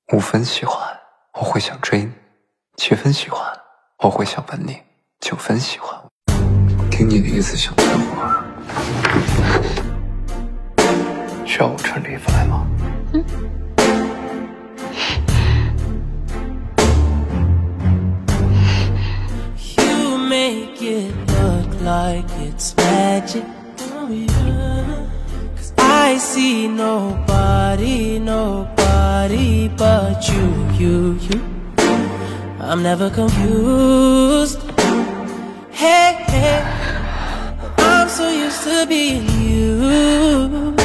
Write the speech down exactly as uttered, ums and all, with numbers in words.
五分喜欢，我会想追你；七分喜欢，我会想吻你；九分喜欢，听你的意思想退货，需要我穿着衣服来吗？嗯。 You make it look like it's magic. Cause I see nobody, nobody but you, you, you. I'm never confused. Hey, hey, I'm so used to being you.